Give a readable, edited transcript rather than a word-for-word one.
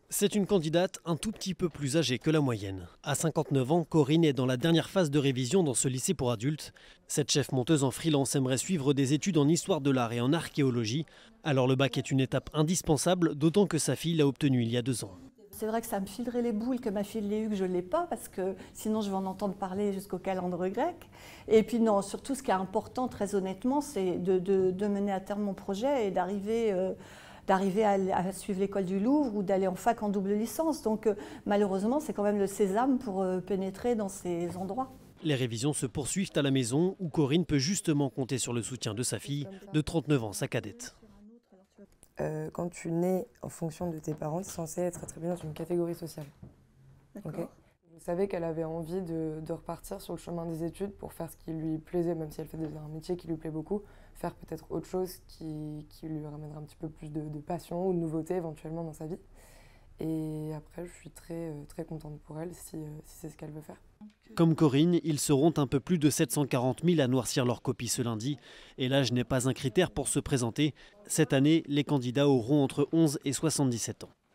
C'est une candidate un tout petit peu plus âgée que la moyenne. À 59 ans, Corinne est dans la dernière phase de révision dans ce lycée pour adultes. Cette chef monteuse en freelance aimerait suivre des études en histoire de l'art et en archéologie. Alors le bac est une étape indispensable, d'autant que sa fille l'a obtenu il y a 2 ans. C'est vrai que ça me filerait les boules que ma fille l'ait eu, que je ne l'ai pas, parce que sinon je vais en entendre parler jusqu'au calendre grec. Et puis non, surtout ce qui est important, très honnêtement, c'est de mener à terme mon projet et d'arriver à suivre l'école du Louvre ou d'aller en fac en double licence. Donc malheureusement, c'est quand même le sésame pour pénétrer dans ces endroits. Les révisions se poursuivent à la maison où Corinne peut justement compter sur le soutien de sa fille, de 39 ans, sa cadette. Quand tu nais en fonction de tes parents, tu es censé être attribué dans une catégorie sociale. Okay. Je savais qu'elle avait envie de repartir sur le chemin des études pour faire ce qui lui plaisait, même si elle fait un métier qui lui plaît beaucoup, faire peut-être autre chose qui lui ramènera un petit peu plus de passion ou de nouveauté éventuellement dans sa vie. Et après, je suis très contente pour elle si c'est ce qu'elle veut faire. Comme Corinne, ils seront un peu plus de 740 000 à noircir leur copie ce lundi. Et l'âge n'est pas un critère pour se présenter. Cette année, les candidats auront entre 11 et 77 ans.